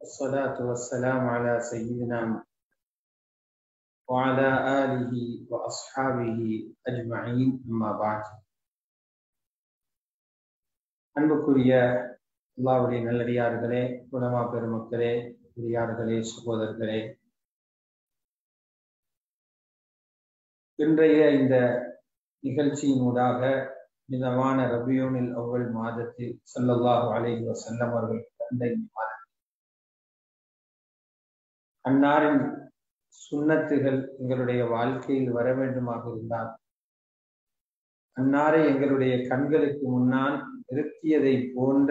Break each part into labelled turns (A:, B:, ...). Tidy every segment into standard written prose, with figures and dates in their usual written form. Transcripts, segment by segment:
A: والصلاة والسلام على سيدنا وعلى آله وأصحابه أجمعين أما بعد. அன்புக்குரிய அல்லாஹ்வுடைய நல்லடியார்களே, உலமா பெருமக்களே, பெரியார்களே, சகோதரர்களே, இன்றைய இந்த நிகழ்ச்சியினூடாக மிதமான ரபியூனில் அவ்வல் மாதத்தில் ஸல்லல்லாஹு அலைஹி வஸல்லம் அவர்கள் பிறந்த இந்த மாதம் அன்னாரின் சுன்னத்துகள் எங்களுடைய வாழ்க்கையில் வர வேண்டுமாக இருந்தால், அன்னாரை எங்களுடைய கண்களுக்கு முன்னால் நிறுத்தியதை போன்ற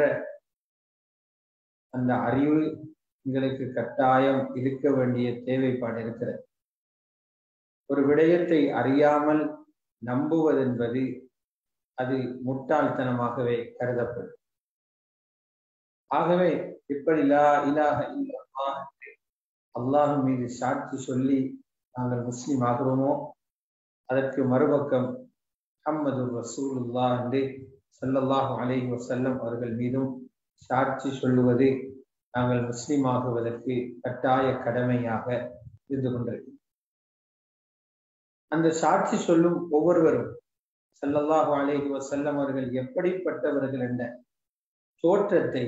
A: அந்த அறிவு எங்களுக்கு கட்டாயம் இருக்க வேண்டிய தேவைப்பாடு இருக்கிறது. ஒரு விடயத்தை அறியாமல் நம்புவதென்பது அது முட்டாள்தனமாகவே கருதப்படும். ஆகவே இப்படி லா இலாஹ இல்லல்லாஹ் அல்லாஹ் மீது சாட்சி சொல்லி நாங்கள் முஸ்லிம் ஆகிறோமோ, அதற்கு மறுபக்கம் முஹம்மது ரசூலுல்லாஹ் என்று ஸல்லல்லாஹு அலைஹி வஸல்லம் அவர்கள் மீதும் சாட்சி சொல்லுவது நாங்கள் முஸ்லிம் ஆகுவதற்கு கட்டாய கடமையாக இருந்து கொண்டிருக்கிறோம். அந்த சாட்சி சொல்லும் ஒவ்வொருவரும் ஸல்லல்லாஹு அலைஹி வஸல்லம் அவர்கள் எப்படிப்பட்டவர்கள் என்ற தோற்றத்தை,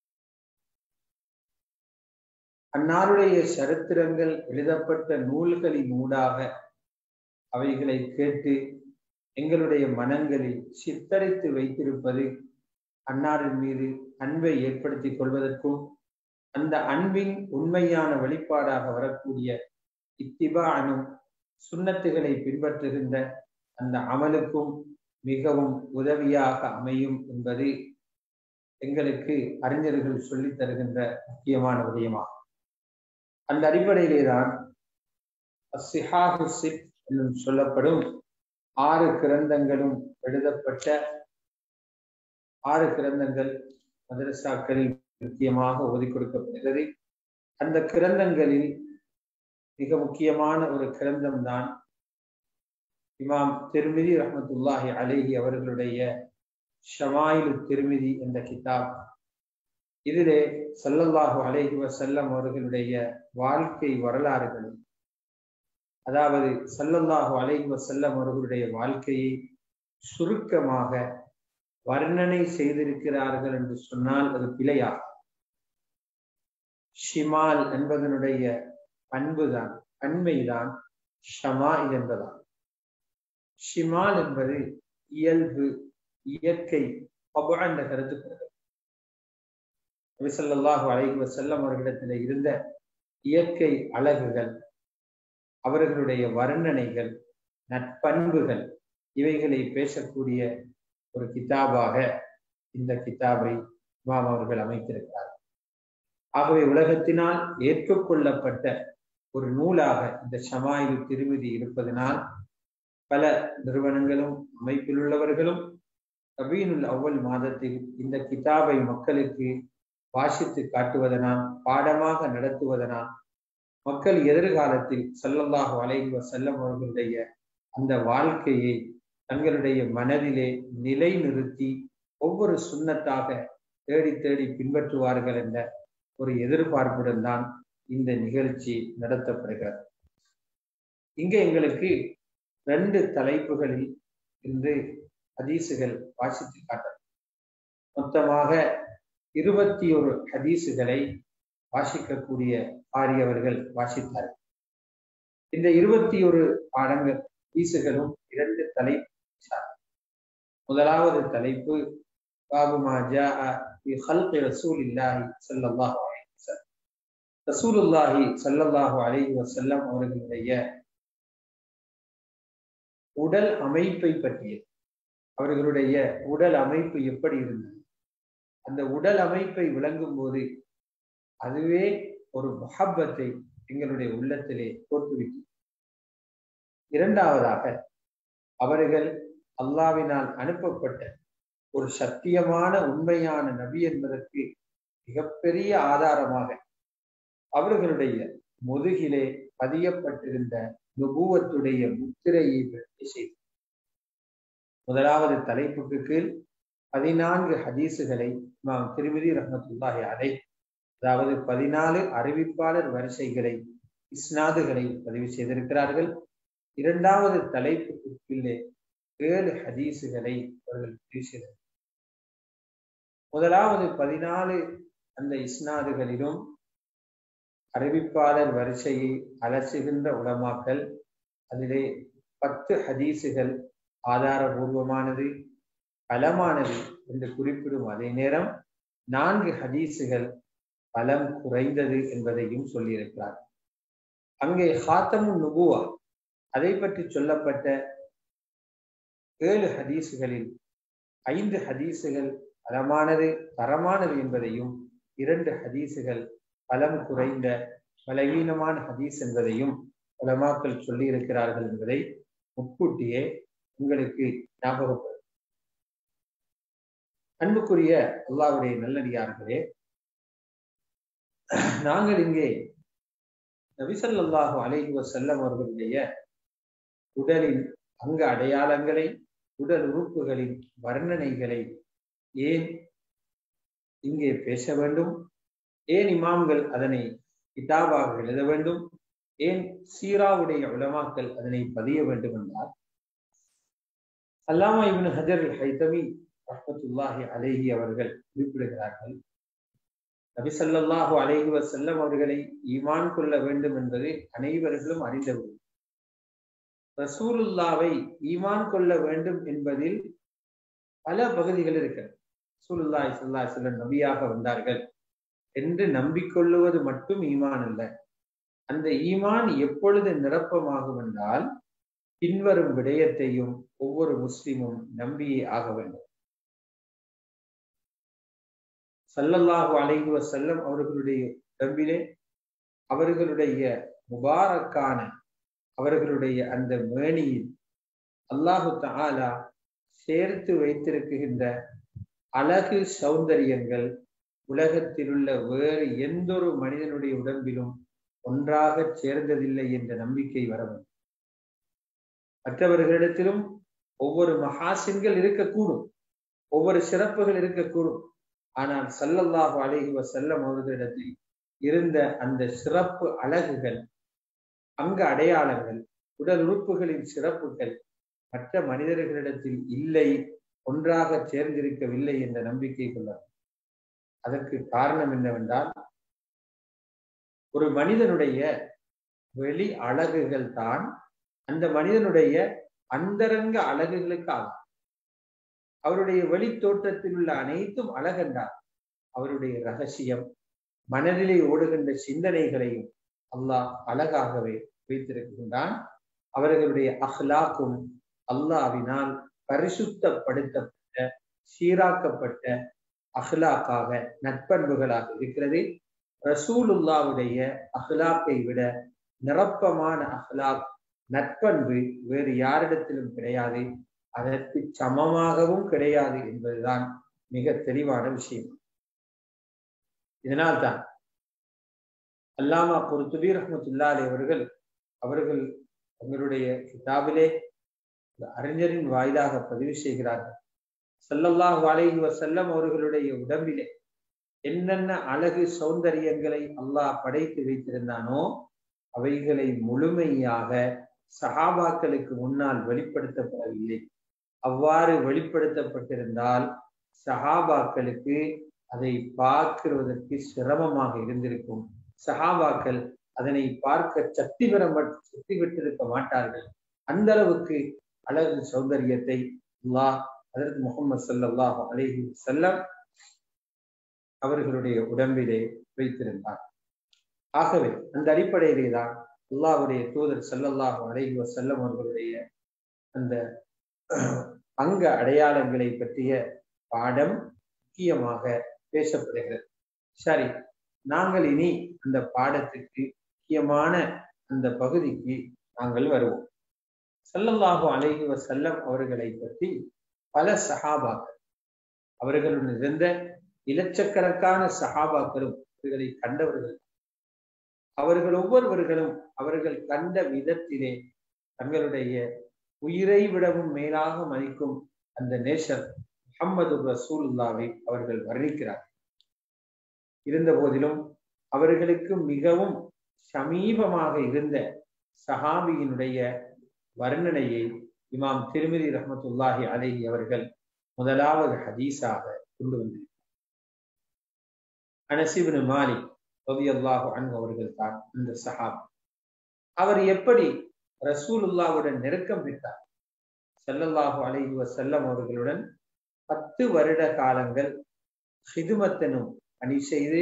A: அன்னாருடைய சரித்திரங்கள் எழுதப்பட்ட நூல்களின் ஊடாக அவைகளை கேட்டு எங்களுடைய மனங்களில் சித்தரித்து வைத்திருப்பது அன்னாரின் மீது அன்பை ஏற்படுத்திக் கொள்வதற்கும், அந்த அன்பின் உண்மையான வெளிப்பாடாக வரக்கூடிய இத்திபானும் சுன்னத்துகளை பின்பற்றுகின்ற அந்த அமலுக்கும் மிகவும் உதவியாக அமையும் என்பது எங்களுக்கு அறிஞர்கள் சொல்லித் தருகின்ற முக்கியமான விடயமாகும். அந்த அடிப்படையிலேதான் அஸ்ஸிஹாஹு சித் என்றும் சொல்லப்படும் 6 கிரந்தங்களும் எழுதப்பட்ட 6 கிரந்தங்கள் மதரசாக்களில் முக்கியமாக ஒதுக்கி கொடுக்கப்படுகிறது. அந்த கிரந்தங்களில் மிக முக்கியமான ஒரு கிரந்தம் தான் இமாம் திர்மிதி ரஹ்மத்துல்லாஹி அலைஹி அவர்களுடைய ஷமாயிலு திர்மிதி என்ற கிதாப். இதிலே ஸல்லல்லாஹு அலைஹி வஸல்லம் அவர்களுடைய வாழ்க்கை வரலாறுகளும், அதாவது ஸல்லல்லாஹு அலைஹி வஸல்லம் அவர்களுடைய வாழ்க்கையை சுருக்கமாக வர்ணனை செய்திருக்கிறார்கள் என்று சொன்னால் அது பிழையாகும். ஷிமால் என்பதனுடைய பண்புதான், பன்மைதான் ஷமாயில் என்பதான். ஷிமால் என்பது இயல்பு, இயற்கை, என்ற கருத்து. நபி ஸல்லல்லாஹு அலைஹி வஸல்லம் அவர்களிடத்தில் இருந்த இயற்கை அழகுகள், அவர்களுடைய வர்ணனைகள், நற்பண்புகள், இவைகளை பேசக்கூடிய ஒரு கிதாபாக இந்த கிதாபை இமாம் அவர்கள் அமைத்திருக்கிறார். ஆகவே உலகத்தினால் ஏற்றுக்கொள்ளப்பட்ட ஒரு நூலாக இந்த ஷமாயிலு திர்மிதி இருப்பதனால் பல நிறுவனங்களும் அமைப்பில் உள்ளவர்களும் ரபீனுல் அவ்வல் மாதத்தில் இந்த கிதாபை மக்களுக்கு வாசித்து காட்டுவதனால், பாடமாக நடத்துவதனால், மக்கள் எதிர்காலத்தில் ஸல்லல்லாஹு அலைஹி வஸல்லம் அவர்களுடைய அந்த வாழ்க்கையை தங்களுடைய மனதிலே நிலைநிறுத்தி ஒவ்வொரு சுன்னத்தாக தேடி தேடி பின்பற்றுவார்கள் என்ற ஒரு எதிர்பார்ப்புடன் தான் இந்த நிகழ்ச்சி நடத்தப்படுகிறது. இங்கே எங்களுக்கு 2 தலைப்புகளில் இன்று ஹதீசுகள் வாசித்து காட்டப்படும். மொத்தமாக 21 ஹதீசுகளை வாசிக்கக்கூடிய ஆரியவர்கள் வாசித்தார்கள். இந்த 21 பாடங்கள் ஹதீசுகளும் 2 தலைப்பு. முதலாவது தலைப்பு பாபு மா ஜாஅ ஃபீ ஹல்கி ரசூலில்லாஹி ஸல்லல்லாஹு அலைஹி வஸல்லம். ரசூலுல்லாஹி ஸல்லல்லாஹு அலைஹி வஸல்லம் அவர்களுடைய உடல் அமைப்பை பற்றியது. அவர்களுடைய உடல் அமைப்பு எப்படி இருந்தது, அந்த உடல் அமைப்பை விளங்கும் போது அதுவே ஒரு முஹப்பத்தை எங்களுடைய உள்ளத்திலே தோற்றுவிக்கும். இரண்டாவதாக, அவர்கள் அல்லாஹ்வினால் அனுப்பப்பட்ட ஒரு சத்தியமான உண்மையான நபி என்பதற்கு மிகப்பெரிய ஆதாரமாக அவர்களுடைய முதுகிலே பதியப்பட்டிருந்த நுபுவத்துடைய முத்திரையை வெற்றி செய்து. முதலாவது தலைப்புக்கு கீழ் 14 ஹதீசுகளை இமாம் திர்மிதி ரஹ்மத்துல்லாஹி அலைஹி அதாவது 14 அறிவிப்பாளர் வரிசைகளை இஸ்னாதுகளை பதிவு செய்திருக்கிறார்கள். இரண்டாவது தலைப்புக்கு கீழே 7 ஹதீசுகளை அவர்கள் பதிவு செய்தார்கள். முதலாவது 14 அந்த இஸ்னாதுகளிலும் அறிவிப்பாளர் வரிசையை அலசுகின்ற உலமாக்கள் அதிலே 10 ஹதீசுகள் ஆதாரபூர்வமானது பலமானது என்று குறிப்பிடும் அதே நேரம் 4 ஹதீசுகள் பலம் குறைந்தது என்பதையும் சொல்லியிருக்கிறார். அங்கே ஹாத்தமுன் நுபுவா அதை பற்றி சொல்லப்பட்ட 7 ஹதீசுகளில் 5 ஹதீசுகள் பலமானது தரமானது என்பதையும் 2 ஹதீசுகள் பலம் குறைந்த பலவீனமான ஹதீஸ் என்பதையும் உலமாக்கள் சொல்லி இருக்கிறார்கள் என்பதை முன்கூட்டியே உங்களுக்கு ஞாபகப்படுத்தும். அன்புக்குரிய அல்லாஹ்வுடைய நல்லடியார்களே, நாங்கள் இங்கே நபி ஸல்லல்லாஹு அலைஹி வஸல்லம் அவர்களுடைய உடலின் அங்க அடையாளங்களை, உடல் உறுப்புகளின் வர்ணனைகளை ஏன் இங்கே பேச வேண்டும், ஏன் இமாம்கள் அதனை கிதாபாக எழுத வேண்டும், ஏன் சீராவுடைய உலமாக்கள் அதனை பதிய வேண்டும் என்றால், அல்லாமா இப்னு ஹஜர் அல் ஹைதமி ரஹ்மத்துல்லாஹி அலைஹி அவர்கள் குறிப்பிடுகிறார்கள், நபி ஸல்லல்லாஹு அலைஹி வஸல்லம் அவர்களை ஈமான் கொள்ள வேண்டும் என்பது அனைவர்களும் அறிந்தது. ரசூலுல்லாவை ஈமான் கொள்ள வேண்டும் என்பதில் பல பகுதிகள் இருக்கிறது. ரசூலுல்லாஹி ஸல்லல்லாஹு அலைஹி வஸல்லம் நபியாக வந்தார்கள் என்று நம்பிக்கொள்ளுவது மட்டும் ஈமான் அல்ல. அந்த ஈமான் எப்பொழுது நிரப்பமாகும் என்றால், பின்வரும் விடயத்தையும் ஒவ்வொரு முஸ்லிமும் நம்பியே ஆக வேண்டும். ஸல்லல்லாஹு அலைஹி வஸல்லம் அவர்களுடைய உடம்பிலே அவர்களுடைய முபாரக்கான அவர்களுடைய அந்த மேனியில் அல்லாஹு தஆலா சேர்த்து வைத்திருக்கின்ற அழகு சௌந்தரியங்கள் உலகத்தில் உள்ள வேறு எந்த ஒரு மனிதனுடைய உடம்பிலும் ஒன்றாக சேர்ந்ததில்லை என்ற நம்பிக்கை வர வேண்டும். மற்றவர்களிடத்திலும் ஒவ்வொரு மஹாசின்கள் இருக்கக்கூடும், ஒவ்வொரு சிறப்புகள் இருக்கக்கூடும். ஆனால் ஸல்லல்லாஹு அலைஹி வஸல்லம் அவர்களிடத்தில் இருந்த அந்த சிறப்பு அழகுகள், அங்க அடையாளங்கள், உடல் உறுப்புகளின் சிறப்புகள் மற்ற மனிதர்களிடத்தில் இல்லை, ஒன்றாக சேர்ந்திருக்கவில்லை என்ற நம்பிக்கை கொள்ளார். அதற்கு காரணம் என்னவென்றால், ஒரு மனிதனுடைய வெளி அழகுகள் தான் அந்த மனிதனுடைய அந்தரங்க அழகுகளுக்கு ஆகும். அவருடைய வெளி தோற்றத்தில் உள்ள அனைத்தும் அழகென்றார். அவருடைய ரகசியம், மனதிலே ஓடுகின்ற சிந்தனைகளையும் அல்லாஹ் அழகாகவே வைத்திருக்கின்றான். அவர்களுடைய அஹ்லாக்கும் அல்லாஹ்வினால் பரிசுத்தப்படுத்தப்பட்ட சீராக்கப்பட்ட அஹ்லாக்காக நட்பண்புகளாக இருக்கிறது. ரசூலுல்லாவுடைய அஹ்லாக்கை விட நிரப்பமான அஹ்லாக் நட்பண்பு வேறு யாரிடத்திலும் கிடையாது, அதற்கு சமமாகவும் கிடையாது என்பதுதான் மிக தெளிவான விஷயம். இதனால்தான் அல்லாமா குர்துபி ரஹ்மத்துல்லாஹி அவர்கள் தங்களுடைய கிதாபிலே அறிஞரின் வாயிலாக பதிவு செய்கிறார்கள், ஸல்லல்லாஹு அலைஹி வஸல்லம் அவர்களுடைய உடம்பிலே என்னென்ன அழகு சௌந்தரியங்களை அல்லாஹ் படைத்து வைத்திருந்தானோ அவைகளை முழுமையாக சஹாபாக்களுக்கு முன்னால் வெளிப்படுத்தப்படவில்லை. அவ்வாறு வெளிப்படுத்தப்பட்டிருந்தால் சஹாபாக்களுக்கு அதை பார்க்கிறதற்கு சிரமமாக இருந்திருக்கும். சஹாபாக்கள் அதனை பார்க்க சக்தி பெற்றிருக்க மாட்டார்கள். அந்த அளவுக்கு அழகு சௌந்தரியத்தை அல்லாஹ் ஹஜ்ரத் முஹம்மது ஸல்லல்லாஹு அலைஹி வஸல்லம் அவர்களுடைய உடம்பிலே வைத்திருந்தார். ஆகவே அந்த அடிப்படையிலே தான் அல்லாஹ்வுடைய தூதர் ஸல்லல்லாஹு அலைஹி வஸல்லம் அவர்களுடைய அந்த அங்க அடையாளங்களை பற்றிய பாடம் முக்கியமாக பேசப்படுகிறது. சரி, நாங்கள் இனி அந்த பாடத்துக்கு முக்கியமான அந்த பகுதிக்கு நாங்கள் வருவோம். ஸல்லல்லாஹு அலைஹி வஸல்லம் அவர்களை பற்றி பல சஹாபாக்கள், அவர்களுடன் இருந்த இலட்சக்கணக்கான சஹாபாக்களும் அவர்களை கண்டவர்கள். அவர்கள் ஒவ்வொருவர்களும் அவர்கள் கண்ட விதத்திலே தங்களுடைய உயிரை விடவும் மேலாக மதிக்கும் அந்த நேசர் முஹம்மது ரசூலுல்லாவை அவர்கள் வர்ணிக்கிறார். இருந்த போதிலும் அவர்களுக்கு மிகவும் சமீபமாக இருந்த சஹாபியினுடைய வர்ணனையை இமாம் திருமிதி ரஹ்மத்துல்லாஹி அலைஹி அவர்கள் முதலாவது ஹதீஸாக கொண்டு வந்தார். அனஸ் இப்னு மாலிக் ரலியல்லாஹு அன்ஹு அவர்கள் தான் அந்த சஹாபி. அவர் எப்படி ரசூலுல்லாஹ்வுடன் நெருக்கம் பெற்றார்? ஸல்லல்லாஹு அலைஹி வஸல்லம் அவர்களுடன் 10 வருட காலங்கள் ஹிதுமத்தனும் பணி செய்து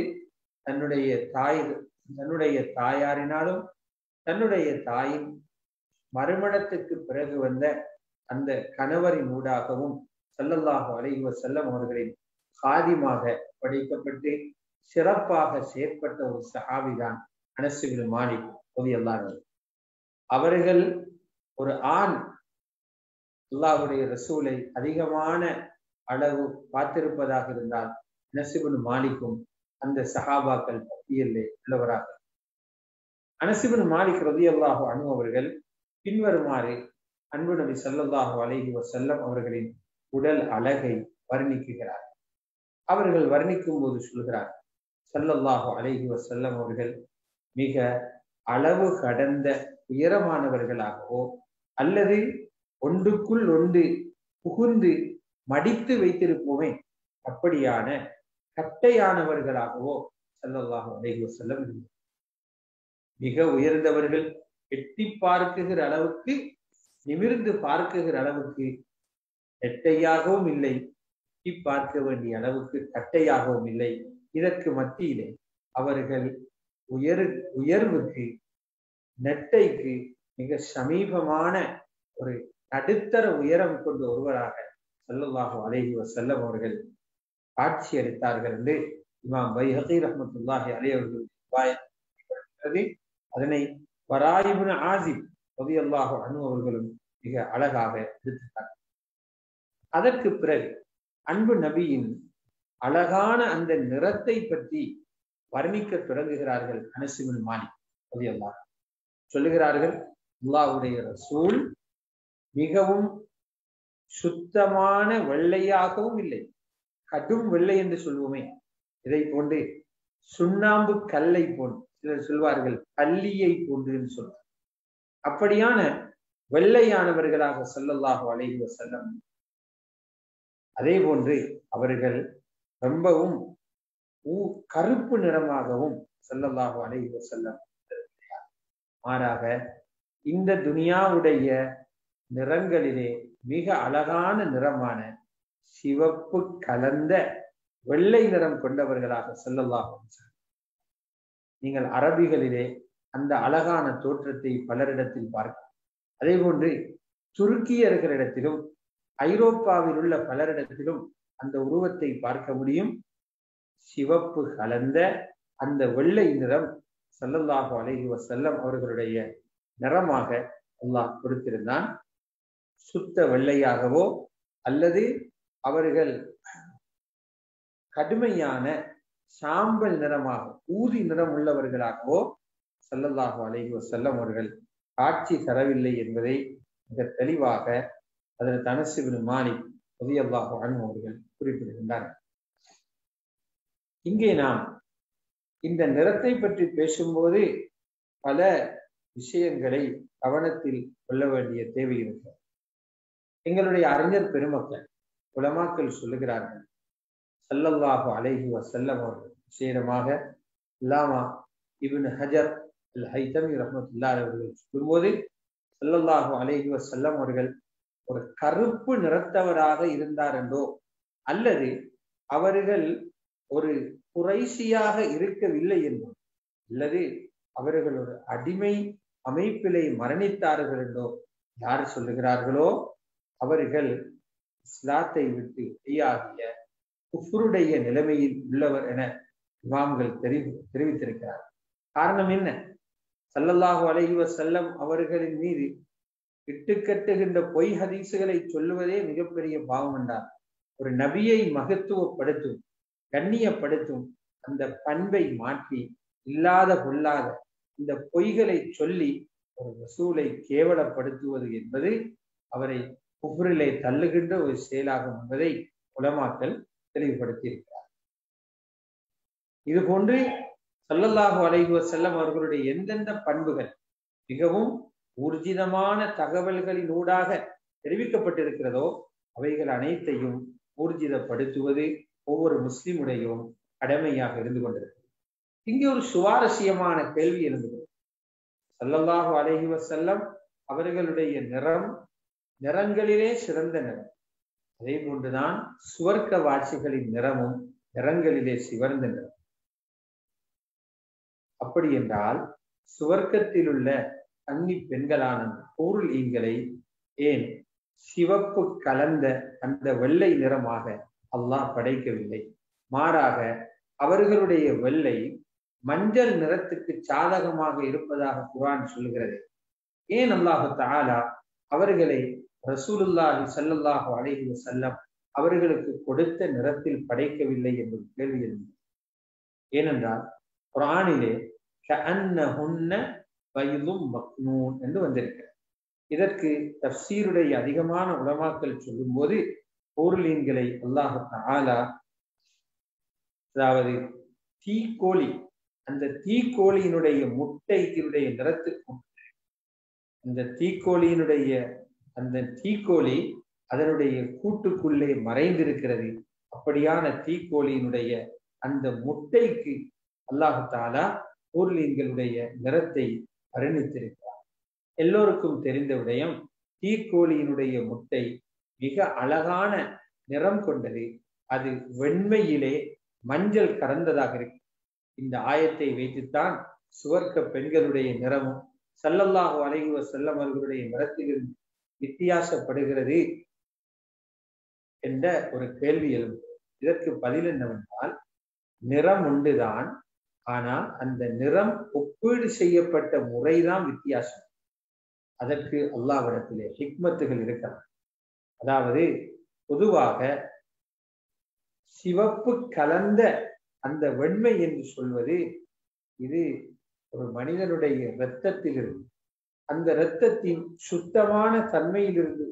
A: தன்னுடைய தாயாரினாலும் தன்னுடைய தாயின் மறுமணத்துக்கு பிறகு வந்த அந்த கணவரின் ஊடாகவும் ஸல்லல்லாஹு அலைஹி வஸல்லம் அவர்களின் காதிமாக படைக்கப்பட்டு சிறப்பாக செயற்பட்ட ஒரு சஹாபிதான் அனஸ் இப்னு மாலிக் ரலியல்லாஹு அன்ஹு. அவர்கள் ஒரு ஆண் அல்லாஹ்வுடைய ரசூலை அதிகமான அளவு பார்த்திருப்பதாக இருந்தால் அனஸ் இப்னு மாலிக்கும் அந்த சஹாபாக்கள் பட்டியலில் உள்ளவராக. அனஸ் இப்னு மாலிக் ரலியல்லாஹு அன்ஹு அவர்கள் பின்வருமாறு அன்பு நபி ஸல்லல்லாஹு அலைஹி வஸல்லம் அவர்களின் உடல் அழகை வர்ணிக்கிறார். அவர்கள் வர்ணிக்கும் போது சொல்கிறார், ஸல்லல்லாஹு அலைஹி வஸல்லம் அவர்கள் மிக அளவு கடந்த உயரமானவர்களாகவோ அல்லது ஒன்றுக்குள் ஒன்று புகுந்து மடித்து வைத்திருப்போமே அப்படியான கட்டையானவர்களாகவோ ஸல்லல்லாஹு அலைஹி வஸல்லம் இருந்தார். மிக உயர்ந்தவர்கள், எட்டி பார்க்குகிற அளவுக்கு, நிமிர்ந்து பார்க்குகிற அளவுக்கு நெட்டையாகவும் இல்லை, எட்டி பார்க்க வேண்டிய அளவுக்கு கட்டையாகவும் இல்லை. இதற்கு மத்தியிலே அவர்கள் உயர்வுக்கு நெட்டைக்கு மிக சமீபமான ஒரு நடுத்தர உயரம் கொண்ட ஒருவராக ஸல்லல்லாஹு அலைஹி வஸல்லம் அவர்கள் காட்சி அளித்தார்கள் என்று இமாம் பைஹகி ரஹ்மத்துல்லாஹி அலைஹி அவர்கள் அதனை பரா இப்னு ஆஸிப் ரலியல்லாஹு அன்ஹு அவர்களும் மிக அழகாக எடுத்துட்டார். அதற்கு பிறகு அன்பு நபியின் அழகான அந்த நிறத்தை பற்றி வர்ணிக்க தொடங்குகிறார்கள் அனஸ் இப்னு மாலிக் ரலியல்லாஹு அன்ஹு. சொல்லுகிறார்கள், அல்லாஹ்வுடைய ரசூல் மிகவும் சுத்தமான வெள்ளையாகவும் இல்லை, கடும் வெள்ளை என்று சொல்வோமே, இதை போன்று சுண்ணாம்பு கல்லை போன்று, சிலர் சொல்வார்கள் பல்லியை போன்று என்று சொல்வார். அப்படியான வெள்ளையானவர்களாக ஸல்லல்லாஹு அலைஹி வஸல்லம். அதே போன்று அவர்கள் ரொம்பவும் கருப்பு நிறமாகவும் ஸல்லல்லாஹு அலைஹி வஸல்லம். மாறாக இந்த துனியாவுடைய நிறங்களிலே மிக அழகான நிறமான சிவப்பு கலந்த வெள்ளை நிறம் கொண்டவர்களாக ஸல்லல்லாஹு அலைஹி வஸல்லம். நீங்கள் அரபிகளிலே அந்த அழகான தோற்றத்தை பலரிடத்தில் பார்க்கலாம். அதே போன்று துருக்கியர்களிடத்திலும் ஐரோப்பாவில் உள்ள பலரிடத்திலும் அந்த உருவத்தை பார்க்க முடியும். சிவப்பு கலந்த அந்த வெள்ளை நிறம் ஸல்லல்லாஹு அலைஹி வஸல்லம் அவர்களுடைய நிறமாக அல்லாஹ் கொடுத்திருந்தான். சுத்த வெள்ளையாகவோ அல்லது அவர்கள் கடுமையான சாம்பல் நிறமாக ஊதி நிறம் உள்ளவர்களாகவோ ஸல்லல்லாஹு அலைஹி வஸல்லம் அவர்கள் காட்சி தரவில்லை என்பதை மிக தெளிவாக அதற்கு அனஸ் இப்னு மாலிக் ரலியல்லாஹு அன்ஹு அவர்கள் குறிப்பிடுகின்றார்கள். இங்கே நாம் இந்த நிறத்தை பற்றி பேசும்போது பல விஷயங்களை கவனத்தில் கொள்ள வேண்டிய தேவை இருக்கிறது. எங்களுடைய அறிஞர் பெருமக்கள் உலமாக்கள் சொல்லுகிறார்கள், ஸல்லல்லாஹு அலைஹி வஸல்லம் அவர்கள் விசேடமாக அல்லாமா இப்னு ஹஜர் அல் ஹைதமி ரஹ்மத்துல்லாஹி அவர்கள் சொல்லும்போது, ஸல்லல்லாஹு அலைஹி வஸல்லம் அவர்கள் ஒரு கருப்பு நிறத்தவராக இருந்தார் என்றோ அல்லது அவர்கள் ஒரு குறைஷியாக இருக்கவில்லை என்றோ அல்லது அவர்கள் ஒரு அடிமை அமைப்பிலே மரணித்தார்கள் என்றோ யார் சொல்லுகிறார்களோ அவர்கள் இஸ்லாத்தை விட்டு வெளியாகிய குஃப்ருடைய நிலைமையில் உள்ளவர் என இமாம்கள் தெரிவித்திருக்கிறார். காரணம் என்ன? ஸல்லல்லாஹு அலைஹி வஸல்லம் அவர்களின் மீது இட்டுக்கட்டுகின்ற பொய் ஹதீசுகளை சொல்லுவதே மிகப்பெரிய பாவம் என்றார். ஒரு நபியை மகத்துவப்படுத்தும் கண்ணியப்படுத்தும் அந்த பண்பை மாற்றி இல்லாத பொல்லாத இந்த பொய்களை சொல்லி ஒரு ரசூலை கேவலப்படுத்துவது என்பது அவரை குஃப்ரிலே தள்ளுகின்ற ஒரு செயலாகும் என்பதை உலமாக்கள் தெளிவுபடுத்தி இருக்கிறார். இது போன்று ஸல்லல்லாஹு அலைஹி வஸல்லம் அவர்களுடைய எந்தெந்த பண்புகள் மிகவும் ஊர்ஜிதமான தகவல்களினூடாக தெரிவிக்கப்பட்டிருக்கிறதோ அவைகள் அனைத்தையும் ஊர்ஜிதப்படுத்துவது ஒவ்வொரு முஸ்லிமுடையும் கடமையாக இருந்து கொண்டிருக்கிறது. இங்கே ஒரு சுவாரஸ்யமான கேள்வி இருந்தது. ஸல்லல்லாஹு அலைஹி வஸல்லம் அவர்களுடைய நிறங்களிலே சிறந்த நிறம், அதே போன்றுதான் சுவர்க்க வாசிகளின் நிறமும் நிறங்களிலே சிவந்த நிறம். அப்படி என்றால் சுவர்க்கத்தில் உள்ள கன்னி பெண்களான ஹூருல் ஈன்களை ஏன் சிவப்பு கலந்த அந்த வெள்ளை நிறமாக அல்லாஹ் படைக்கவில்லை? மாறாக அவர்களுடைய வெள்ளை மஞ்சள் நிறத்துக்கு சாதகமாக இருப்பதாக குர்ஆன் சொல்லுகிறது. ஏன் அல்லாஹ் தஆலா அவர்களை ரசூலுல்லாஹி ஸல்லல்லாஹு அலைஹி வஸல்லம் அவர்களுக்கு கொடுத்த நிறத்தில் படைக்கவில்லை என்பது கேள்வி இருந்தது. ஏனென்றால் குர்ஆனிலே கஅன்னஹுன்ன பைதும் மக்னூன் என்று வந்திருக்கிறது. இதற்கு தஃப்சீருடைய அதிகமான உலமாக்கள் சொல்லும் போது ஹூருல் அல்லாஹ் தஆலா அதாவது தீக்கோழி, அந்த தீக்கோழியினுடைய முட்டையினுடைய நிறத்துக்கு அந்த தீக்கோழியினுடைய அந்த தீக்கோழி அதனுடைய கூட்டுக்குள்ளே மறைந்திருக்கிறது. அப்படியான தீக்கோழியினுடைய அந்த முட்டைக்கு அல்லாஹ் தஆலா ஹூருல் நிறத்தை வர்ணித்திருக்கிறார். எல்லோருக்கும் தெரிந்த விடயம், தீக்கோழியினுடைய முட்டை மிக அழகான நிறம் கொண்டது. அது வெண்மையிலே மஞ்சள் கலந்ததாக இருக்கு. இந்த ஆயத்தை வைத்துத்தான் சுவர்க்க பெண்களுடைய நிறமும் ஸல்லல்லாஹு அலைஹி வஸல்லம் அவர்களுடைய நிறத்திலிருந்து வித்தியாசப்படுகிறது என்ற ஒரு கேள்வி எழும். இதற்கு பதில் என்னவென்றால், நிறம் உண்டுதான், ஆனால் அந்த நிறம் ஒப்பீடு செய்யப்பட்ட முறைதான் வித்தியாசம். அதற்கு அல்லாஹ்விடத்திலே ஹிக்மத்துகள் இருக்கலாம். அதாவது பொதுவாக சிவப்பு கலந்த அந்த வெண்மை என்று சொல்வது இது ஒரு மனிதனுடைய இரத்தத்திலிருந்து, அந்த இரத்தத்தின் சுத்தமான தன்மையிலிருந்து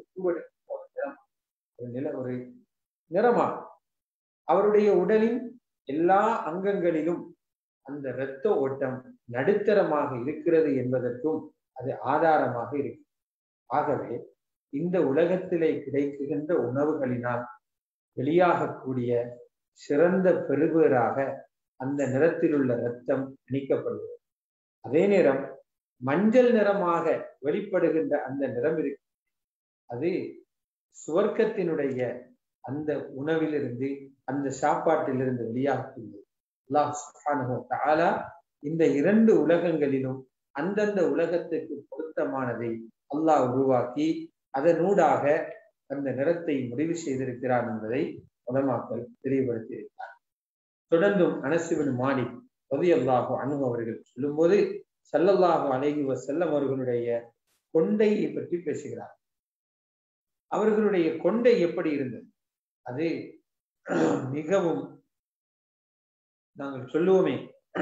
A: ஒரு நிறமாகும். அவருடைய உடலின் எல்லா அங்கங்களிலும் அந்த இரத்த ஓட்டம் நடுத்தரமாக இருக்கிறது என்பதற்கும் அது ஆதாரமாக இருக்கு. ஆகவே இந்த உலகத்திலே கிடைக்கின்ற உணவுகளினால் வெளியாகக்கூடிய சிறந்த பெறுபேறாக அந்த நிறத்தில் உள்ள இரத்தம் இணைக்கப்படுகிறது. அதே நேரம் மஞ்சள் நிறமாக வெளிப்படுகின்ற அந்த நிறம் இருக்கு, அது சுவர்க்கத்தினுடைய அந்த உணவிலிருந்து அந்த சாப்பாட்டிலிருந்து வெளியாகக்கூடியது. அல்லாஹ் சுப்ஹானஹு வ தஆலா இந்த இரண்டு உலகங்களிலும் அந்தந்த உலகத்துக்கு பொருத்தமானதை அல்லாஹ் உருவாக்கி அதனூடாக அந்த நிறத்தை முடிவு செய்திருக்கிறார் என்பதை உலமாக்கள் தெளிவுபடுத்தியிருக்கிறார். தொடர்ந்தும் அனஸ் இப்னு மாலிக் ரலியல்லாஹு அன்ஹு அவர்கள் சொல்லும்போது ஸல்லல்லாஹு அலைஹி வஸல்லம் அவர்களுடைய கொண்டையை பற்றி பேசுகிறார். அவர்களுடைய கொண்டை எப்படி இருந்தது? அது மிகவும், நாங்கள் சொல்லுவோமே,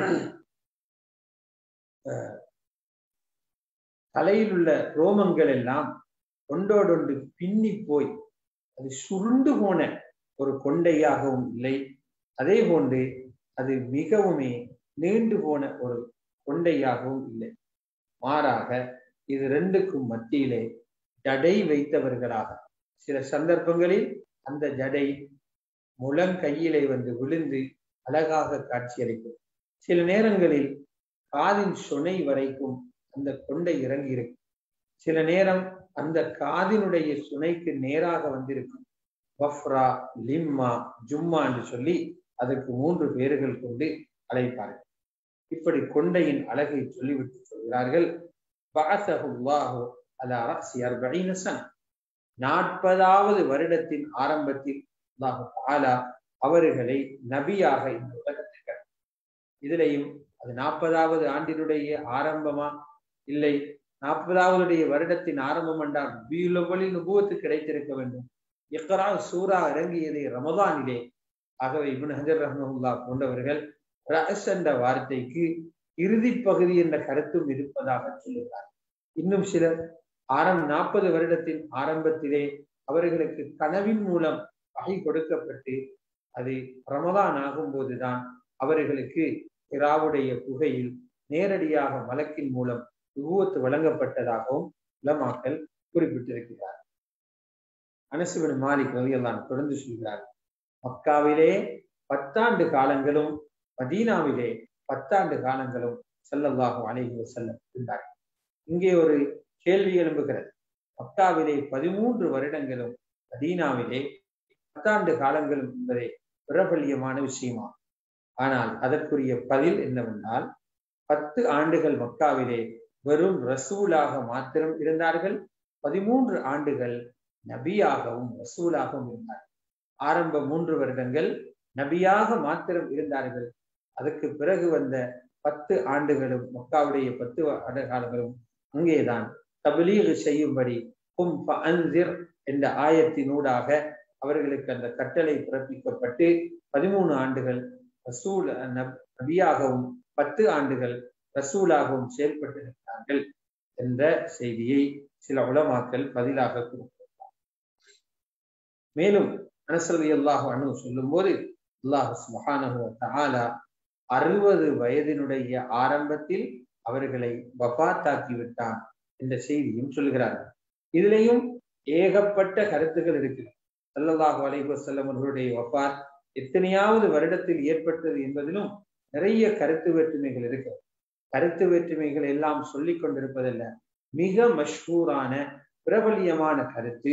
A: தலையில் உள்ள ரோமங்கள் எல்லாம் ஒன்றோடொன்று பின்னி போய் அது சுருண்டு போன ஒரு கொண்டையாகவும் இல்லை, அதே போன்று அது மிகவுமே நீண்டு போன ஒரு கொண்டையாகவும் இல்லை. மாறாக இது ரெண்டுக்கும் மத்தியிலே ஜடை வைத்தவர்களாக, சில சந்தர்ப்பங்களில் அந்த ஜடை முழங்கையிலே வந்து விழுந்து அழகாக காட்சியளிக்கும். சில நேரங்களில் காதின் சுனை வரைக்கும் அந்த கொண்டை இறங்கி இருக்கும். சில நேரம் அந்த காதினுடைய சுனைக்கு நேராக வந்திருக்கும். வஃப்ரா, லிம்மா, ஜும்மா என்று சொல்லி அதற்கு 3 பேர்கள் கொண்டு அழைப்பார்கள். இப்படி கொண்டையின் அழகை சொல்லிவிட்டு சொல்கிறார்கள், பஅஸஹுல்லாஹு அலா ரஅஸி 40 சன, 40வது வருடத்தின் ஆரம்பத்தில் அல்லாஹ் தஆலா அவர்களை நபியாக இந்த உலகத்துக்கு, இதிலையும் அது 40வது ஆண்டினுடைய ஆரம்பமா இல்லை 40வது வருடத்தின் ஆரம்பம் என்றால் ரபியுல் நுபுவத்து கிடைத்திருக்க வேண்டும். இக்ரா சூரா இறங்கியதை ரமதானிலே. ஆகவே இப்னு ஹஜர் ரஹ்மத்துல்லாஹ் போன்றவர்கள் ரஅஸ் என்ற வார்த்தைக்கு இறுதி பகுதி என்ற கருத்தும் இருப்பதாக சொல்லுகிறார். இன்னும் சிலர் 40 வருடத்தின் ஆரம்பத்திலே அவர்களுக்கு கனவின் மூலம் வகை கொடுக்கப்பட்டு அது ரமதான் ஆகும் போதுதான் அவர்களுக்கு இராவுடைய புகையில் நேரடியாக மலக்கின் மூலம் நுபுவத் வழங்கப்பட்டதாகவும் உலமாக்கள் குறிப்பிட்டிருக்கிறார். அனஸ் இப்னு மாலிக் ரலியல்லாஹு தொடர்ந்து சொல்கிறார், மக்காவிலே 10 காலங்களும் மதீனாவிலே 10 காலங்களும் ஸல்லல்லாஹு அலைஹி வஸல்லம் இருந்தார். இங்கே ஒரு கேள்வி எழும்புகிறது. மக்காவிலே 13 வருடங்களும் மதீனாவிலே 10 காலங்களும் என்பதை பிரபல்யமான விஷயமா? ஆனால் அதற்குரிய பதில் என்னவென்றால், 10 ஆண்டுகள் மக்காவிலே வெறும் ரசூலாக மாத்திரம் இருந்தார்கள். 13 ஆண்டுகள் நபியாகவும் ரசூலாகவும் இருந்தார்கள். ஆரம்ப 3 வருடங்கள் நபியாக மாத்திரம் இருந்தார்கள். அதற்கு பிறகு வந்த 10 ஆண்டுகளும் மக்காவுடைய 10 ஆண்டு காலங்களும் அங்கேதான் தப்லீக் செய்யும்படி கும் ஃபஅன்சிர் என்ற ஆயத்தினூடாக அவர்களுக்கு அந்த கட்டளை பிறப்பிக்கப்பட்டு 13 ஆண்டுகள் ரசூல் நபியாகவும் 10 ஆண்டுகள் ரசூலாகவும் செயல்பட்டிருக்கிறார்கள் என்ற செய்தியை சில உலமாக்கள் பதிலாக கொடுக்கிறார். மேலும் அனஸ் ரலியல்லாஹு அன்ஹு சொல்லும் போது, அல்லாஹ் சுப்ஹானஹு வ தஆலா 60 வயதினுடைய ஆரம்பத்தில் அவர்களை வஃபாத்தாக்கி விட்டான் என்ற செய்தியும் சொல்கிறார்கள். இதிலேயும் ஏகப்பட்ட கருத்துக்கள் இருக்கிறது. ஸல்லல்லாஹு அலைஹி வஸல்லம் அவர்களுடைய வஃபாத் எத்தனையாவது வருடத்தில் ஏற்பட்டது என்பதிலும் நிறைய கருத்து வேற்றுமைகள் இருக்கிறது. கருத்து வேற்றுமைகள் எல்லாம் சொல்லிக் கொண்டிருப்பதல்ல, மிக மஷ்ஹூரான பிரபல்யமான கருத்து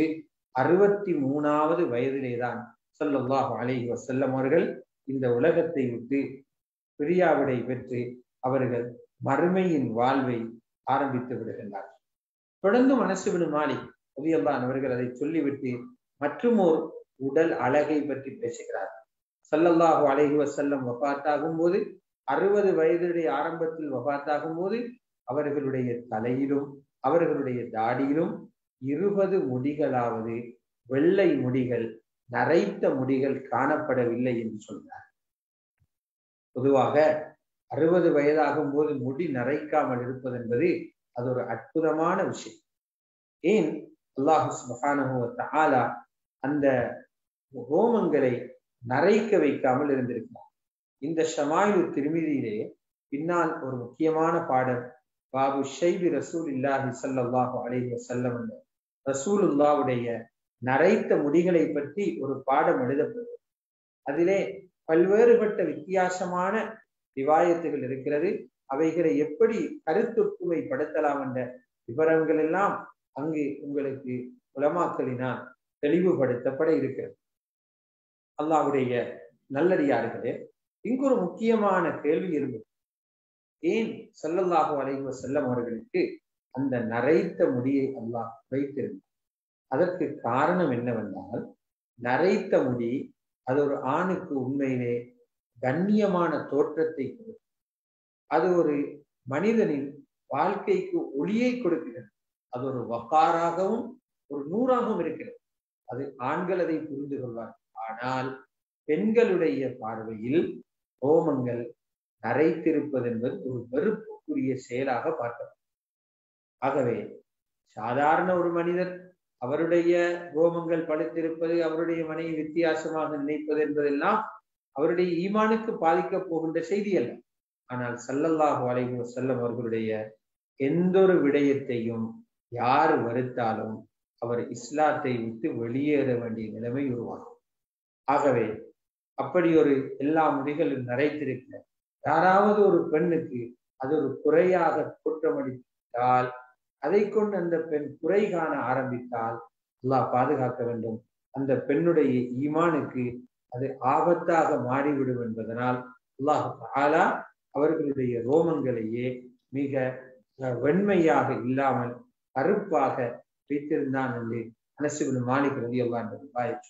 A: 63வது வயதிலேதான் ஸல்லல்லாஹு அலைஹி வஸல்லம் அவர்கள் இந்த உலகத்தை விட்டு பிரியாவிடை பெற்று அவர்கள் மறுமையின் வாழ்வை ஆரம்பித்து விடுகின்றார். தொடர்ந்து அனஸ் இப்னு மாலிக் ரலியல்லாஹு அவர்கள் அதை சொல்லிவிட்டு மற்றுமோர் உடல் அழகை பற்றி பேசுகிறார். ஸல்லல்லாஹு அலைஹி வஸல்லம் வஃபாத்தாகும் போது 60 வயதுடைய ஆரம்பத்தில் வஃபாத்தாகும் போது அவர்களுடைய தலையிலும் அவர்களுடைய தாடியிலும் 20 முடிகளாவது வெள்ளை முடிகள், நரைத்த முடிகள் காணப்படவில்லை என்று சொல்கிறார். பொதுவாக 60 வயதாகும் போது முடி நரைக்காமல் இருப்பது என்பது அது ஒரு அற்புதமான விஷயம். ஏன் அல்லாஹ் சுப்ஹானஹு வ தஆலா அந்த ரோமங்களை நரைக்க வைக்காமல் இருந்திருக்கிறார். இந்த ஷமாயிலு திர்மிதியிலே பின்னால் ஒரு முக்கியமான பாடம் பாபு ஷைபி ரசூலுல்லாஹி ஸல்லல்லாஹு அலைஹி வஸல்லம் ரசூலுல்லாஹ்வுடைய நரைத்த முடிகளை பற்றி ஒரு பாடம் எழுதப்பட்டது. அதிலே பல்வேறுபட்ட வித்தியாசமான ரிவாயத்துகள் இருக்கிறது. அவைகளை எப்படி கருத்தொற்றுமை படுத்தலாம் என்ற விவரங்கள் எல்லாம் அங்கு உங்களுக்கு உலமாக்களினால் தெளிவுபடுத்தப்பட இருக்கிறது. அல்லாஹ்வுடைய நல்லடியார்களே, இங்கு ஒரு முக்கியமான கேள்வி இருந்தது. ஏன் ஸல்லல்லாஹு அலைஹி வஸல்லம் அவர்களுக்கு அந்த நரைத்த முடியை அல்லாஹ் வைத்திருந்தார்? அதற்கு காரணம் என்னவென்றால், நரைத்த முடி அது ஒரு ஆணுக்கு உண்மையிலே கண்ணியமான தோற்றத்தை கொடுக்கும். அது ஒரு மனிதனின் வாழ்க்கைக்கு ஒளியை கொடுக்கிறது. அது ஒரு வகாராகவும் ஒரு நூறாகவும் இருக்கிறது. அது ஆண்கள் அதை புரிந்து கொள்வார். ஆனால் பெண்களுடைய பார்வையில் ரோமங்கள் நரைத்திருப்பது என்பது ஒரு வெறுப்புக்குரிய செயலாக பார்க்கப்படும். ஆகவே சாதாரண ஒரு மனிதர் அவருடைய ரோமங்கள் படுத்திருப்பது, அவருடைய மனைவி வித்தியாசமாக நினைப்பது என்பதெல்லாம் அவருடைய ஈமானுக்கு பாதிக்கப் போகின்ற செய்தி அல்ல. ஆனால் ஸல்லல்லாஹு அலைஹி வஸல்லம் அவர்களுடைய எந்த ஒரு விடயத்தையும் யார் வெறுத்தாலும் அவர் இஸ்லாத்தை விட்டு வெளியேற வேண்டிய நிலைமை உருவாகும். ஆகவே அப்படி ஒரு எல்லா முடிகளும் நரைத்திருக்கிற யாராவது ஒரு பெண்ணுக்கு அது ஒரு குறையாக குற்றமளித்தால், அதை கொண்டு அந்த பெண் குறை காண ஆரம்பித்தால் அல்லாஹ் பாதுகாக்க வேண்டும். அந்த பெண்ணுடைய ஈமானுக்கு அது ஆபத்தாக மாறிவிடும் என்பதனால் அல்லாஹ் தஆலா அவர்களுடைய ரோமங்களையே மிக வெண்மையாக இல்லாமல் கருப்பாக வைத்திருந்தான் என்று அனஸ் இப்னு மாலிக் ரலியல்லாஹு அன்ஹு பாயிற்று.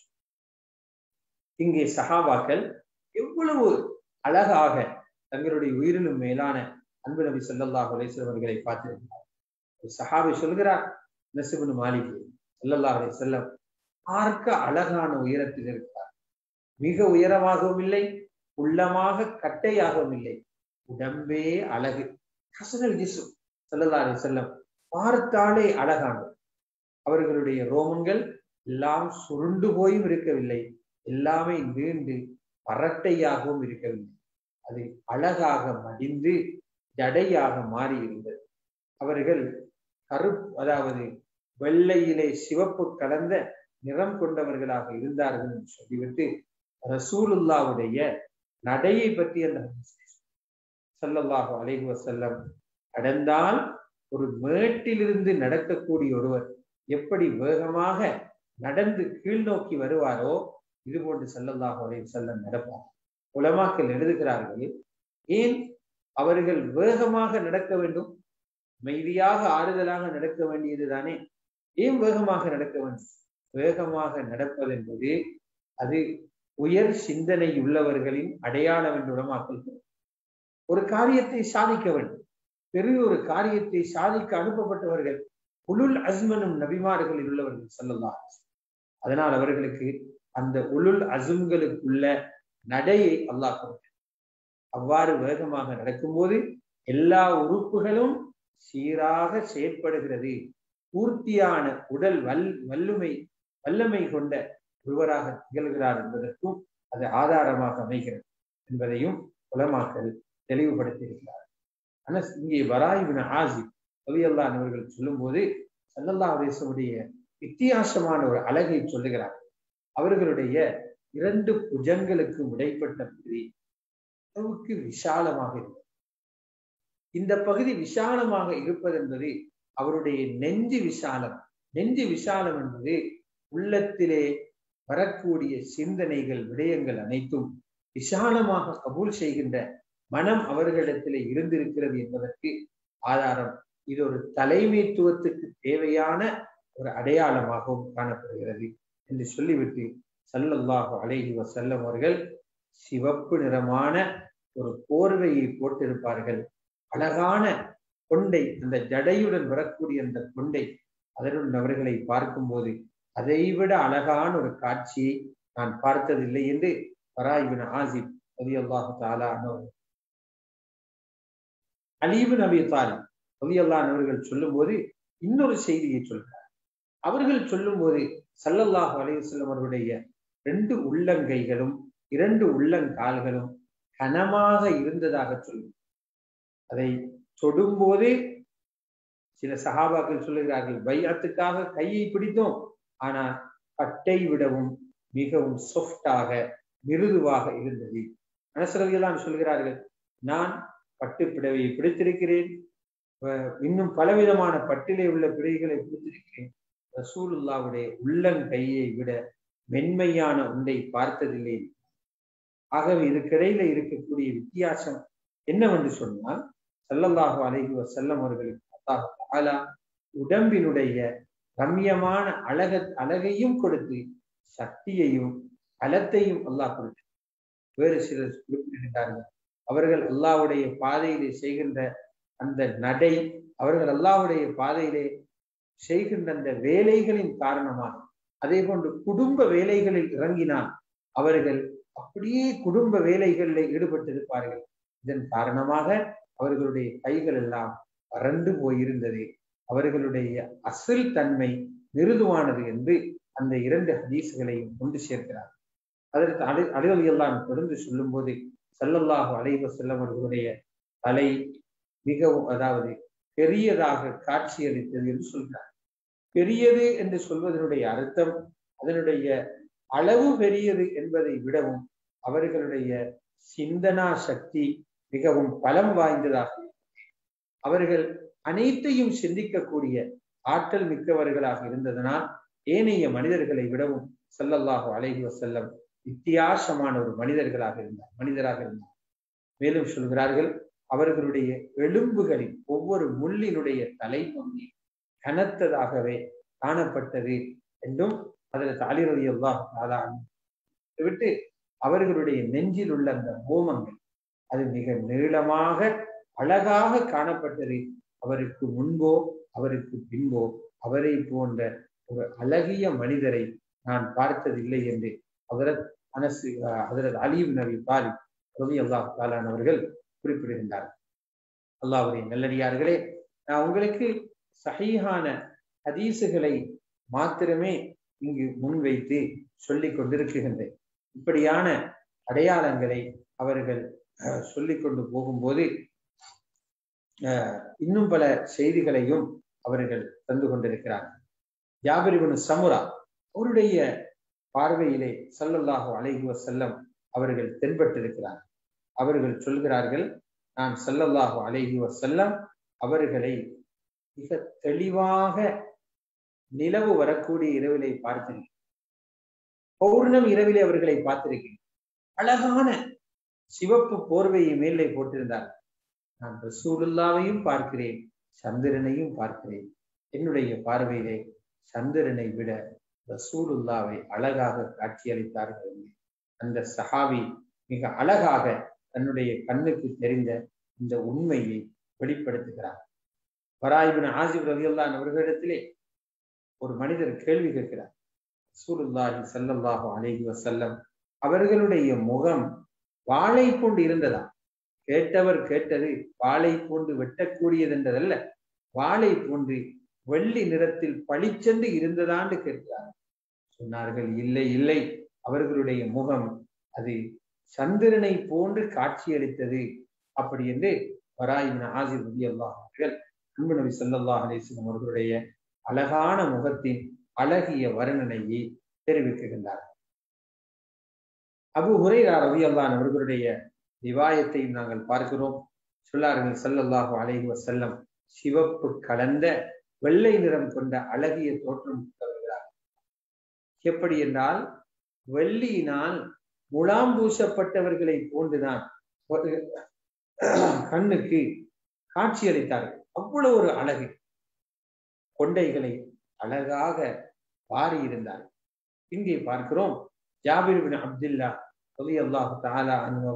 A: இங்கே சஹாபாக்கள் எவ்வளவு அழகாக தங்களுடைய உயிரிலும் மேலான அன்பு நபி ஸல்லல்லாஹு அலைஹி வஸல்லம் அவர்களை பார்த்திருக்கிறார். ஒரு சஹாபி சொல்கிறார், அனஸ் இப்னு மாலிக் ஸல்லல்லாஹு அலைஹி வஸல்லம் பார்க்க அழகான உயரத்தில் இருக்கிறார். மிக உயரமாகவும் இல்லை, உள்ளமாக கட்டையாகவும் இல்லை, உடம்பே அழகு. ஹஸனுல் ஜிஸ்ம் ஸல்லல்லாஹு அலைஹி வஸல்லம் பார்த்தாலே அழகானவர். அவர்களுடைய ரோமங்கள் எல்லாம் சுருண்டு போயும் இருக்கவில்லை, எல்லாமே நீண்டு பரட்டையாகவும் இருக்கவில்லை. அது அழகாக மடிந்து ஜடையாக மாறி இருந்தது. அவர்கள் அதாவது வெள்ளையிலே சிவப்பு கலந்த நிறம் கொண்டவர்களாக இருந்தார்கள் என்று சொல்லிவிட்டு ரசூலுல்லாவுடைய நடையை பற்றி அந்த ஸல்லல்லாஹு அலைஹி வஸல்லம் நடந்தால் ஒரு மேட்டிலிருந்து நடக்கக்கூடிய ஒருவர் எப்படி வேகமாக நடந்து கீழ் நோக்கி வருவாரோ இது போன்று ஸல்லல்லாஹு அலைஹி வஸல்லம் நடப்பார். உலமாக்கள் எழுதுகிறார்கள், ஏன் அவர்கள் வேகமாக நடக்க வேண்டும்? அமைதியாக ஆறுதலாக நடக்க வேண்டியதுதானே, ஏன் வேகமாக நடக்க வேண்டும்? வேகமாக நடப்பது என்பது அது உயர் சிந்தனை உள்ளவர்களின் அடையாளம் என்று உலமாக்கள். ஒரு காரியத்தை சாதிக்க வேண்டும், பெரிய ஒரு காரியத்தை சாதிக்க அனுப்பப்பட்டவர்கள் உலுல் அஸ்மனும் நபிமார்களில் உள்ளவர்கள் ஸல்லல்லாஹு அலைஹி வஸல்லம். அதனால் அவர்களுக்கு அந்த உலுல் அஸ்ம்களுக்குள்ள நடையை அல்லாஹ் கொடுத்தார். அவ்வாறு வேகமாக நடக்கும்போது எல்லா உறுப்புகளும் சீராக செயற்படுகிறது. பூர்த்தியான உடல் வல்லமை கொண்ட ஒருவராக திகழ்கிறார் என்பதற்கும் அது ஆதாரமாக அமைகிறது என்பதையும் உலமாக்கள் தெளிவுபடுத்தியிருக்கிறார். ஆனால் இங்கே பராய் இப்னு ஆஸிப் ரலியல்லாஹு அன்ஹு அவர்கள் சொல்லும் போது ஸல்லல்லாஹு அலைஹி வஸல்லம் வித்தியாசமான ஒரு அழகை சொல்லுகிறார். அவர்களுடைய 2 புஜங்களுக்கு இடைப்பட்ட பகுதி அளவுக்கு விசாலமாக இருந்தது. இந்த பகுதி விசாலமாக இருப்பது என்பது அவருடைய நெஞ்சு விசாலம். நெஞ்சு விசாலம் என்பது உள்ளத்திலே வரக்கூடிய சிந்தனைகள் விடயங்கள் அனைத்தும் விசாலமாக கபூல் செய்கின்ற மனம் அவர்களிடத்திலே இருந்திருக்கிறது என்பதற்கு ஆதாரம். இது ஒரு தலைமைத்துவத்துக்கு தேவையான ஒரு அடையாளமாகவும் காணப்படுகிறது என்று சொல்லிவிட்டு ஸல்லல்லாஹு அலைஹி வஸல்லம் அவர்கள் சிவப்பு நிறமான ஒரு போர்வையை போட்டிருப்பார்கள். அழகான கொண்டை, அந்த ஜடையுடன் வரக்கூடிய அந்த கொண்டை, அதனுடன் அவர்களை பார்க்கும்போது அதைவிட அழகான ஒரு காட்சியை நான் பார்த்ததில்லை என்று பராய் இப்னு ஆஸிப் ரலியல்லாஹு தஆலா அன்ஹு அலி இப்னு அபீ தாலிப் ரலியல்லாஹு அன்ஹு அவர்கள் சொல்லும்போது இன்னொரு செய்தியை சொல்கிறார். அவர்கள் சொல்லும்போது ஸல்லல்லாஹு அலைஹி வஸல்லம் அவர்களுடைய 2 உள்ளங்கைகளும் 2 உள்ளங்கால்களும் கனமாக இருந்ததாக சொல்லும். அதை தொடும்போது சில சஹாபாக்கள் சொல்லுகிறார்கள், பைஅத்துக்காக கையை பிடித்தோம், ஆனால் பட்டை விடவும் மிகவும் சாஃப்டாக மிருதுவாக இருந்தது. அனஸ் ரலியல்லாஹு அன்ஹு சொல்கிறார்கள், நான் பட்டு பிடவையை பிடித்திருக்கிறேன், இன்னும் பலவிதமான பட்டிலே உள்ள பிடைகளை பிடித்திருக்கிறேன். ரசூலுல்லாவுடைய உள்ளங்கையை விட மென்மையான ஒன்றை பார்த்ததில்லை. ஆகவே இதுக்கிடையில இருக்கக்கூடிய வித்தியாசம் என்னவென்று சொன்னால், ஸல்லல்லாஹு அலைஹி வஸல்லம் அவர்களுக்கு அல்லாஹ் தஆலா உடம்பினுடைய ரம்யமான அழகையும் கொடுத்து சக்தியையும் பலத்தையும் அல்லாஹ் கொடுத்து. வேறு சிலர் குறிப்பிடுகின்றார்கள், அவர்கள் அல்லாஹ்வுடைய பாதையிலே செய்கின்ற அந்த நடை, அவர்கள் அல்லாஹ்வுடைய பாதையிலே செய்கின்ற அந்த வேலைகளின் காரணமாக, அதே போன்று குடும்ப வேலைகளில் இறங்கினால் அவர்கள் அப்படியே குடும்ப வேலைகளில் ஈடுபட்டிருப்பார்கள். இதன் காரணமாக அவர்களுடைய கைகள் எல்லாம் வறண்டு போயிருந்தது. அவர்களுடைய அசல் தன்மை மிருதுவானது என்று அந்த 2 ஹதீஸ்களையும் கொண்டு சேர்க்கிறார். அதற்கு அலி ரலியல்லாஹு தொடர்ந்து சொல்லும் போது ஸல்லல்லாஹு அலைஹி வஸல்லம் அவர்களுடைய தலை மிகவும், அதாவது பெரியதாக காட்சியளித்தது என்று சொல்கிறார். பெரியது என்று சொல்வதனுடைய அர்த்தம் அதனுடைய அளவு பெரியது என்பதை விடவும் அவர்களுடைய சிந்தனா சக்தி மிகவும் பலம் வாய்ந்ததாக, அவர்கள் அனைத்தையும் சிந்திக்கக்கூடிய ஆற்றல் மிக்கவர்களாக இருந்ததனால் ஏனைய மனிதர்களை விடவும் ஸல்லல்லாஹு அலைஹி வஸல்லம் வித்தியாசமான ஒரு மனிதராக இருந்தார். மேலும் சொல்கிறார்கள், அவர்களுடைய எலும்புகளில் ஒவ்வொரு முள்ளினுடைய தலைப்பகுதி கனத்ததாகவே காணப்பட்டது என்றும் அதில் அலி ரலியல்லாஹு தஆலா அன்ஹு விட்டு அவர்களுடைய நெஞ்சில் உள்ள அந்த மோமங்கள் அது மிக நீளமாக அழகாக காணப்பட்டது. அவருக்கு முன்போ அவருக்கு பின்போ அவரை போன்ற ஒரு அழகிய மனிதரை நான் பார்த்ததில்லை என்று ஹஜ்ரத் அலி இப்னு அபீ தாலிப் ரலியல்லாஹு தஆலா அவர்கள் குறிப்பிடுகின்றார். அல்லாஹ்வுடைய நல்லடியார்களே, நான் உங்களுக்கு சஹீஹான ஹதீசுகளை மாத்திரமே இங்கு முன்வைத்து சொல்லிக் கொண்டிருக்கின்றேன். இப்படியான அடையாளங்களை அவர்கள் சொல்லிக் கொண்டு போகும்போது இன்னும் பல செய்திகளையும் அவர்கள் தந்து கொண்டிருக்கிறார்கள். ஜாபிர் இப்னு சமுரா அவருடைய பார்வையிலே ஸல்லல்லாஹு அலைஹி வஸல்லம் அவர்கள் தென்பட்டிருக்கிறார். அவர்கள் சொல்கிறார்கள், நான் ஸல்லல்லாஹு அலைஹி வஸல்லம் அவர்களை மிக தெளிவாக நிலவு வரக்கூடிய இரவிலே பார்த்திருக்கிறேன். பௌர்ணமி இரவிலே அவர்களை பார்த்திருக்கிறேன். அழகான சிவப்பு போர்வையை மேலே போட்டிருந்தார். நான் ரசூலுல்லாவையும் பார்க்கிறேன், சந்திரனையும் பார்க்கிறேன். என்னுடைய பார்வையிலே சந்திரனை விட ரசூலுல்லாவை அழகாக காட்சியளித்தார்கள். அந்த சஹாபி மிக அழகாக தன்னுடைய கண்ணுக்கு தெரிந்த இந்த உண்மையை வெளிப்படுத்துகிறார். பரா இப்னு ஆசிப் ரலியல்லாஹு அன்ஹு அவர்களிடத்திலே ஒரு மனிதர் கேள்வி கேட்கிறார். ரசூலுல்லாஹி ஸல்லல்லாஹு அலைஹி வஸல்லம் அவர்களுடைய முகம் வாளை கொண்டு இருந்ததா? கேட்டவர் கேட்டது வாளை கொண்டு வெட்டக்கூடியது என்றதல்ல, வாளை போன்று வெள்ளி நிறத்தில் பளிச்சென்று இருந்ததான்னு கேட்கிறார். சொன்னார்கள், இல்லை இல்லை, அவர்களுடைய முகம் அது சந்திரனை போன்று காட்சியளித்தது. அப்படி என்று பரா இப்னு ஆசிப் ரலியல்லாஹு அவர்கள் அன்பு நபி ஸல்லல்லாஹு அலைஹி வஸல்லம் அவர்களுடைய அழகான முகத்தின் அழகிய வர்ணனையை தெரிவிக்கின்றார். அபூ ஹுரைரா ரலியல்லாஹு அன்ஹு அவர்களுடைய ரிவாயத்தையும் நாங்கள் பார்க்கிறோம். சொன்னார்கள், ஸல்லல்லாஹு அலைஹி வஸல்லம் சிவப்பு கலந்த வெள்ளை நிறம் கொண்ட அழகிய தோற்றம் கொண்டவர்களார். எப்படி என்றால், வெள்ளியினால் முலாம் பூசப்பட்டவர்களை போன்றுதான் கண்ணுக்கு காட்சியளித்தார்கள். அவ்வளவு ஒரு அழகு, கொண்டைகளை அழகாக வாரி இருந்தார். இங்கே பார்க்கிறோம், ஜாபிர் பின் அப்துல்லா ரலியல்லாஹு தஆலா அன்ஹு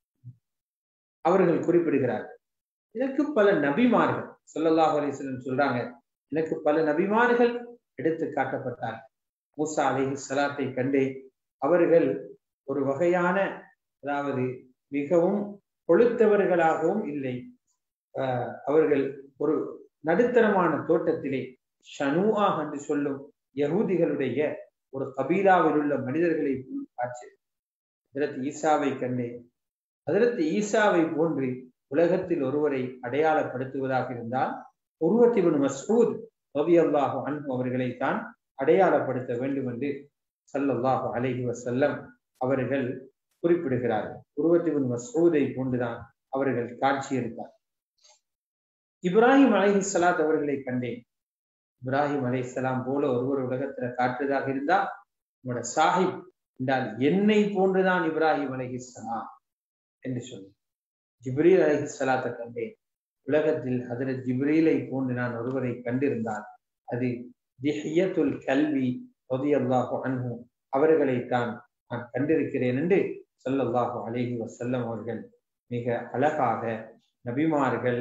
A: அவர்கள் குறிப்பிடுகிறார்கள், எனக்கு பல நபிமார்கள், ஸல்லல்லாஹு அலைஹி வஸல்லம் சொல்றாங்க, எனக்கு பல நபிமார்கள் எடுத்து காட்டப்பட்டார். மூசா அலைஹிஸ்ஸலாத்தை கண்டே அவர்கள் ஒரு வகையான, அதாவது மிகவும் கொழுத்தவர்களாகவும் இல்லை, அவர்கள் ஒரு நடுத்தரமான தோட்டத்திலே ஷனூஆ என்று சொல்லும் யகூதிகளுடைய ஒரு கபீலாவில் உள்ள மனிதர்களை காட்சி. ஹஜ்ரத் ஈசாவை கண்டே, ஹஜ்ரத் ஈசாவை போன்று உலகத்தில் ஒருவரை அடையாளப்படுத்துவதாக இருந்தால் உர்வத் இப்னு மஸ்ஊத் ரலியல்லாஹு அன்ஹு அவர்களை தான் அடையாளப்படுத்த வேண்டும் என்று ஸல்லல்லாஹு அலைஹி வஸல்லம் அவர்கள் குறிப்பிடுகிறார்கள். உர்வத் இப்னு மஸ்ஊதை போன்றுதான் அவர்கள் காட்சியளித்தார். இப்ராஹிம் அலைஹிஸ்ஸலாத் அவர்களை கண்டேன். இப்ராஹிம் அலைஹிஸ்ஸலாம் போல ஒருவர் உலகத்துல காட்டுவதாக இருந்தால் உங்களோட சாஹிப் என்றால் என்னை போன்றுதான் இப்ராஹிம் அலைஹிஸ்ஸலாம் என்று சொல்லி. ஜிப்ரீல் அலைஹிஸ்ஸலாத்தை கண்டேன். உலகத்தில் ஹஜ்ரத் ஜிப்ரீலை போன்று நான் ஒருவரை கண்டிருந்தால் அது திஹ்யத்துல் கல்வி ரலியல்லாஹு அன்ஹு அவர்களைத்தான் நான் கண்டிருக்கிறேன் என்று ஸல்லல்லாஹு அலைஹி வஸல்லம் அவர்கள் மிக அழகாக நபிமார்கள்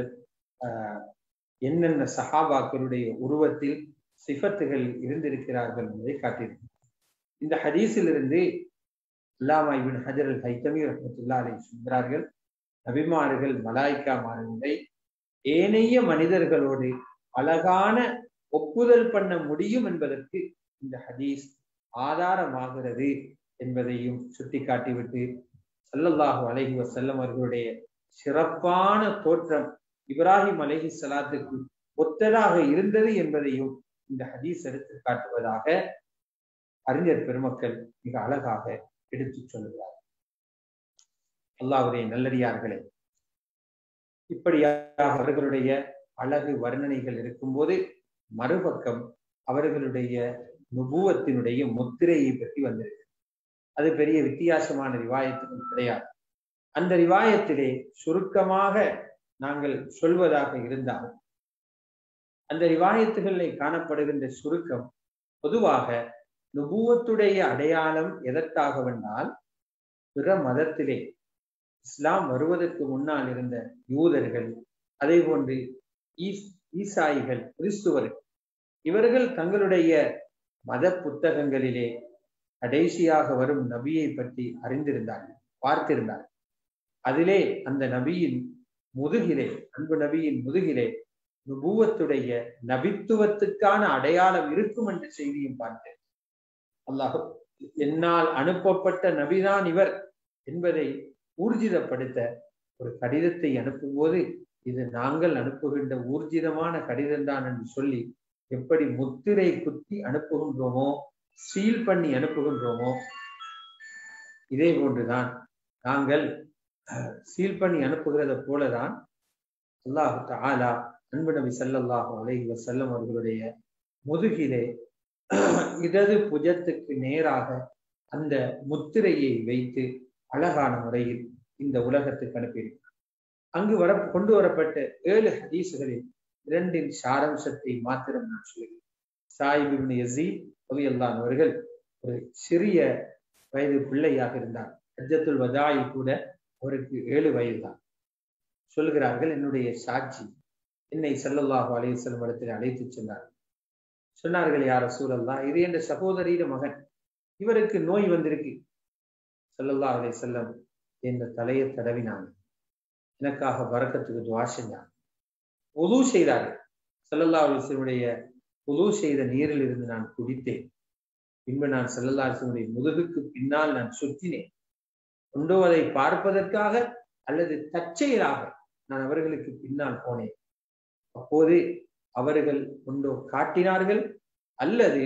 A: என்னென்ன சஹாபாக்களுடைய உருவத்தில் சிஃபத்துகள் இருந்திருக்கிறார்கள் என்பதை காட்டியிருக்கிறார். இந்த ஹதீஸிலிருந்து அல்லாமா இப்னு ஹஜர் அல் ஹைத்தமி ரஹ்மத்துல்லாஹி அலைஹி சொல்கிறார்கள், நபிமார்கள் மலாயிக்காமார்களை ஏனைய மனிதர்களோடு அழகான ஒப்புதல் பண்ண முடியும் என்பதற்கு இந்த ஹதீஸ் ஆதாரமாகிறது என்பதையும் சுட்டி காட்டிவிட்டு, ஸல்லல்லாஹு அலைஹி வஸல்லம் அவர்களுடைய சிறப்பான தோற்றம் இப்ராஹிம் அலைஹிஸ்ஸலாத்துக்கு ஒத்ததாக இருந்தது என்பதையும் இந்த ஹதீஸ் எடுத்து காட்டுவதாக அறிஞர் பெருமக்கள் மிக அழகாக எடுத்து சொல்கிறார். அல்லாஹ்வுடைய நல்லடியார்களே, இப்படியாக அவர்களுடைய அழகு வர்ணனைகள் இருக்கும்போது மறுபக்கம் அவர்களுடைய நுபுவத்தினுடைய முத்திரையை பற்றி வந்திருக்கு. அது பெரிய வித்தியாசமான ரிவாயத்துக்கும் கிடையாது. அந்த ரிவாயத்திலே சுருக்கமாக நாங்கள் சொல்வதாக இருந்தால், அந்த ரிவாயத்துகளில் காணப்படுகின்ற சுருக்கம் பொதுவாக நுபுவத்துடைய அடையாளம் எதற்காக வந்தால், பிற மதத்திலே இஸ்லாம் வருவதற்கு முன்னால் இருந்த யூதர்கள், அதே போன்று ஈசாயிகள், கிறிஸ்துவர்கள், இவர்கள் தங்களுடைய மத புத்தகங்களிலே கடைசியாக வரும் நபியை பற்றி அறிந்திருந்தார்கள், பார்த்திருந்தார்கள். அதிலே அந்த நபியின் முதுகிலே, அன்பு நபியின் முதுகிலே நுபுவத்துடைய நபித்துவத்துக்கான அடையாளம் இருக்கும் என்ற செய்தியும் பார்த்தேன். அல்லாஹ் என்னால் அனுப்பப்பட்ட நபிதான் இவர் என்பதை ஊர்ஜிதப்படுத்த ஒரு கடிதத்தை அனுப்பும் போது இது நாங்கள் அனுப்புகின்ற ஊர்ஜிதமான கடிதம் தான் என்று சொல்லி எப்படி முத்திரை குத்தி அனுப்புகின்றோமோ, சீல் பண்ணி அனுப்புகின்றோமோ, இதே போன்றுதான் நாங்கள் சீல் பண்ணி அனுப்புகிறத போலதான் அல்லாஹு தஆலா அன்பு நபி ஸல்லல்லாஹு அலைஹி வஸல்லம் அவர்களுடைய முதுகிலே இடது புஜத்துக்கு நேராக அந்த முத்திரையை வைத்து அழகான முறையில் இந்த உலகத்துக்கு அனுப்பியிருக்கிறார். அங்கு கொண்டு வரப்பட்ட 7 ஹதீசுகளில் 2 சாரம்சத்தை மாத்திரம் நான் சொல்கிறேன். சாயிப் இப்னு யஸீத் ரலியல்லாஹு அவர்கள் ஒரு சிறிய வயது பிள்ளையாக இருந்தார். ஹஜ்ஜத்துல் வதாயில் கூட அவருக்கு 7 வயது தான். சொல்கிறார்கள், என்னுடைய சாட்சி என்னை ஸல்லல்லாஹு அலைஹி வஸல்லம் இடத்தில் அழைத்து சென்றார். சொன்னார்கள், யா ரசூலல்லாஹ், இது என்ற சகோதரியிட மகன், இவருக்கு நோய் வந்திருக்கு. ஸல்லல்லாஹு அலைஹி வஸல்லம் என்ற தலையை தடவினாங்க. எனக்காக பரக்கத்துக்கு துஆ செஞ்சாங்க. உது செய்தார்கள். ஸல்லல்லாஹு அலைஹி வஸல்லுடைய உது செய்த நீரில் இருந்து நான் குடித்தேன். பின்பு நான் ஸல்லல்லாஹு அலைஹி வஸல்லுடைய முதுகுக்கு பின்னால் நான் சுற்றினேன். ஒன்றோ அதை பார்ப்பதற்காக அல்லது தற்செயலாக நான் அவர்களுக்கு பின்னால் போனேன். அப்போது அவர்கள் ஒன்றோ காட்டினார்கள் அல்லது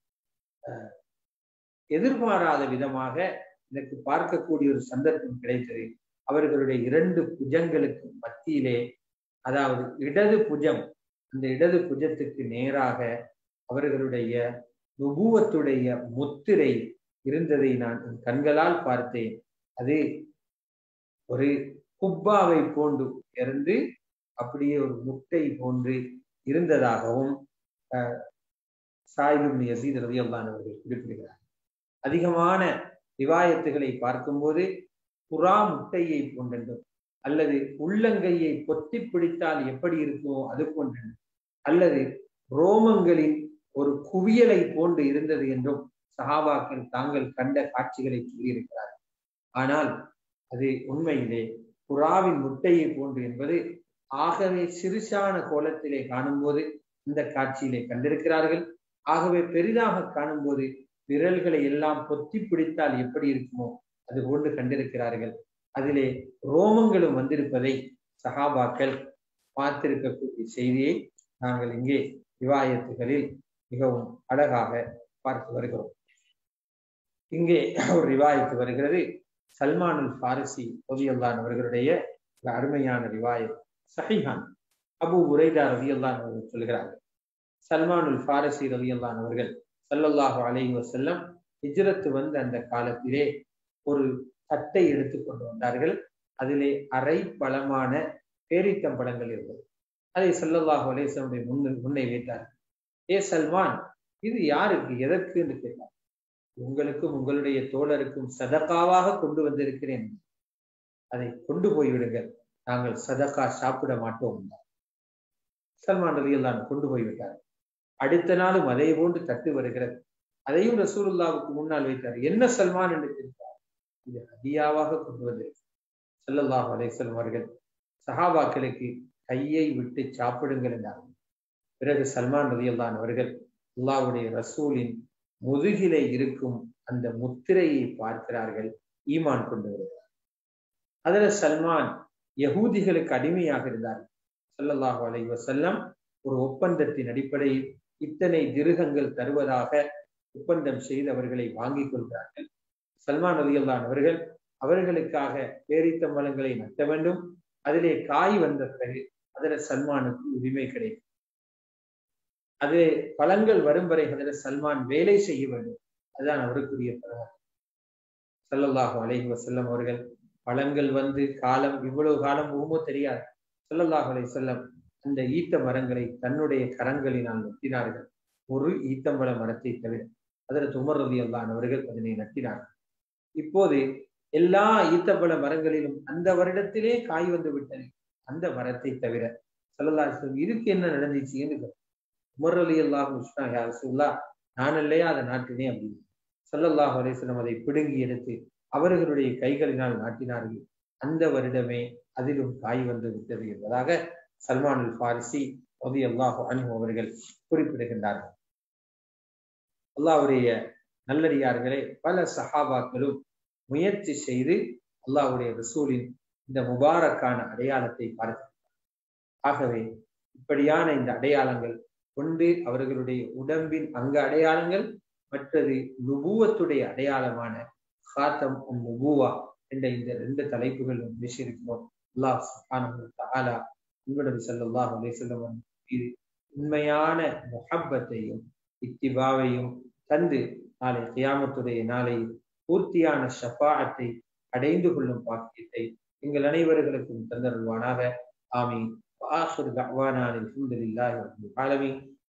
A: எதிர்பாராத விதமாக எனக்கு பார்க்கக்கூடிய ஒரு சந்தர்ப்பம் கிடைத்தது. அவர்களுடைய 2 புஜங்களுக்கு மத்தியிலே, அதாவது இடது புஜம், அந்த இடது புஜத்துக்கு நேராக அவர்களுடைய நுபுவத்துடைய முத்திரை இருந்ததை நான் என் கண்களால் பார்த்தேன். அது ஒரு குப்பாவை போன்று இருந்து அப்படியே ஒரு முட்டை போன்று இருந்ததாகவும் சாயிப் இப்னு யஸீத் ரலியல்லாஹு அவர்கள் குறிப்பிடுகிறார். அதிகமான ரிவாயத்துகளை பார்க்கும்போது புறா முட்டையை போன்றென்றும், அல்லது உள்ளங்கையை பொத்தி பிடித்தால் எப்படி இருக்குமோ அது போன்றென்றும், அல்லது ரோமங்களின் ஒரு குவியலை போன்று இருந்தது என்றும் சஹாபாக்கள் தாங்கள் கண்ட காட்சிகளை சொல்லியிருக்கிறார்கள். ஆனால் அது உண்மையிலே புறாவின் முட்டையை போன்று என்பது ஆகவே சிறுசான கோலத்திலே காணும்போது இந்த காட்சியிலே கண்டிருக்கிறார்கள். ஆகவே பெரிதாக காணும்போது விரல்களை எல்லாம் பொத்தி பிடித்தால் எப்படி இருக்குமோ அது போன்று கண்டிருக்கிறார்கள். அதிலே ரோமங்களும் வந்திருப்பதை சஹாபாக்கள் பார்த்திருக்கக்கூடிய செய்தியை நாங்கள் இங்கே ரிவாயத்துகளில் மிகவும் அழகாக பார்த்து வருகிறோம். இங்கே ஒரு ரிவாயத்து வருகிறது. சல்மானுல் ஃபாரிசி ரலியல்லாஹு அவர்களுடைய அருமையான ரிவாயத் சஹீஹான். அபூ ஹுரைரா ரலியல்லாஹு அவர்கள் சொல்கிறார்கள், சல்மானுல் ஃபாரிசி ரலியல்லாஹு அவர்கள் ஸல்லல்லாஹு அலைஹி வஸல்லம் ஹிஜ்ரத் வந்த அந்த காலத்திலே ஒரு தட்டை எடுத்துக்கொண்டு வந்தார்கள். அதிலே அரை பழமான பேரித்தம்பழங்கள் இருந்தது. அதை ஸல்லல்லாஹு அலைஹி வஸல்லம் முன்னே வைத்தார்கள். ஏ சல்மான், இது யாருக்கு, எதற்கு என்று கேட்டார். உங்களுக்கும் உங்களுடைய தோழருக்கும் சதகாவாக கொண்டு வந்திருக்கிறேன், அதை கொண்டு போய்விடுங்கள், நாங்கள் சதகா சாப்பிட மாட்டோம். சல்மான் ரலியல்லாஹு கொண்டு போய்விட்டார். அடுத்த நாளும் அதே போன்று தட்டு வருகிறது. அதையும் ரசூலுல்லாஹ்வுக்கு முன்னால் வைத்தார். என்ன சல்மான் என்று கேட்டார். இது ஹதியாவாக கொண்டு வந்திருக்கு. ஸல்லல்லாஹு அலைஹி வஸல்லம் அவர்கள் சஹாபாக்களுக்கு கையை விட்டு சாப்பிடுங்கள் என்றார்கள். பிறகு சல்மான் ரலியல்லாஹு அவர்கள் அல்லாஹ்வுடைய ரசூலின் முதுகிலே இருக்கும் அந்த முத்திரையை பார்க்கிறார்கள், ஈமான் கொண்டு வருகிறார். அதுல சல்மான் யகூதிகளுக்கு அடிமையாக இருந்தார்கள். ஸல்லல்லாஹு அலைஹி வஸல்லம் ஒரு ஒப்பந்தத்தின் அடிப்படையில் இத்தனை திருகங்கள் தருவதாக ஒப்பந்தம் செய்து அவர்களை வாங்கிக் கொள்கிறார்கள். சல்மான் ரலியல்லாஹு அவர்கள் அவர்களுக்காக பேரித்தம்பழங்களை நட்ட வேண்டும். அதிலே காய் வந்த பிறகு அதில் சல்மானுக்கு உரிமை கிடைக்கும். அது பழங்கள் வரும் வரை அதில் சல்மான் வேலை செய்ய வேண்டும். அதுதான் அவருக்குரிய பழம். ஸல்லல்லாஹு அலைஹி வஸல்லம் அவர்கள் பழங்கள் வந்து காலம் இவ்வளவு காலம் போகுமோ தெரியாது. ஸல்லல்லாஹு அலைஹி வஸல்லம் அந்த ஈத்த மரங்களை தன்னுடைய கரங்களினால் நட்டினார்கள். ஒரு ஈத்தம்பழ மரத்தை தவிர ஹஜ்ரத் உமர் ரலியல்லாஹு அவர்கள் அதனை நட்டினார்கள். இப்போது எல்லா ஈத்தப்பழ மரங்களிலும் அந்த வருடத்திலே காய் வந்து விட்டது, அந்த மரத்தை தவிர. ஸல்லல்லாஹு அலைஹி வஸல்லம் இதுக்கு என்ன நடந்துச்சு என்று உமர் ரலியல்லாஹு ரசூலுல்லாஹ், நான் இல்லையா அதை நாட்டினே அப்படின்னு. ஸல்லல்லாஹு அலைஹி வஸல்லம் அதை பிடுங்கி எடுத்து அவர்களுடைய கைகளினால் நாட்டினார்கள். அந்த வருடமே அதிலும் காய் வந்து விட்டது என்பதாக சல்மானுல் ஃபாரிசி ரலியல்லாஹு அன்ஹு அவர்கள் குறிப்பிடுகின்றார்கள். அல்லாஹ்வுடைய நல்லடியார்களே, பல சஹாபாக்களும் முயற்சி செய்து அல்லாஹ்வுடைய ரசூலின் இந்த முபாரக்கான அடையாளத்தை பார்க்க. ஆகவே இப்படியான இந்த அடையாளங்கள் ஒன்று அவர்களுடைய உடம்பின் அங்க அடையாளங்கள், மற்றது நுபுவத்துடைய அடையாளமான காத்தம் நுபுவா என்ற இந்த 2 தலைப்புகள் பேசியிருக்கிறோம். அல்லாஹ் சுப்ஹானஹு வ தஆலா நபி ஸல்லல்லாஹு அலைஹி வஸல்லம் மீது உண்மையான முஹப்பத்தையும் இத்திபாவையும் தந்து நாளை கியாமத்துடைய நாளையில் பூர்த்தியான ஷஃபாஅத்தை அடைந்து கொள்ளும் பாக்கியத்தை எங்கள் அனைவர்களுக்கும் தந்தருள்வானாக. ஆமீன். وآخر دعوانا الحمد لله رب العالمين.